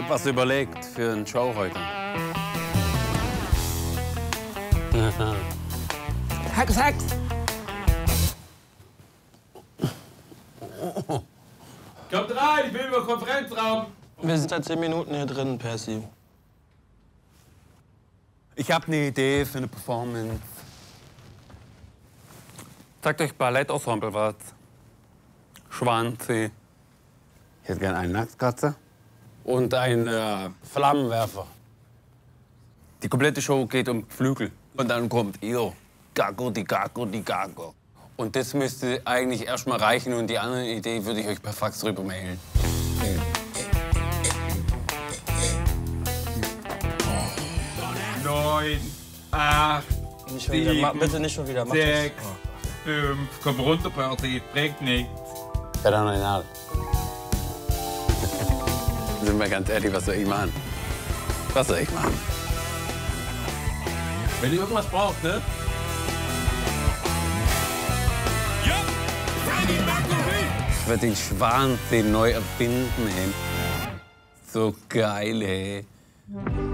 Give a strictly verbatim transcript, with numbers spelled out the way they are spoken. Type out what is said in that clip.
etwas überlegt für eine Show heute. Hex, Hex! Kommt rein, ich will über Konferenzraum. Wir sind seit zehn Minuten hier drin, Percy. Ich habe eine Idee für eine Performance. Sagt euch Ballettensemble was? Schwanzi. Ich hätte gerne einen Nacktkatze. Und einen äh, Flammenwerfer. Die komplette Show geht um Flügel. Und dann kommt ihr. Gago, die Gago, die Gago. Und das müsste eigentlich erstmal reichen. Und die andere Idee würde ich euch per Fax rüber mailen. Neun, acht, Nicht schon wieder, ma- bitte nicht schon wieder. Mach sechs, fünf. Komm runter, Percy. Bringt nichts. Phänomenal. Sind wir ganz ehrlich, was soll ich machen? Was soll ich machen? Wenn ihr irgendwas braucht, ne? Ich werde den Schwan neu erfinden, ey. So geil, ey.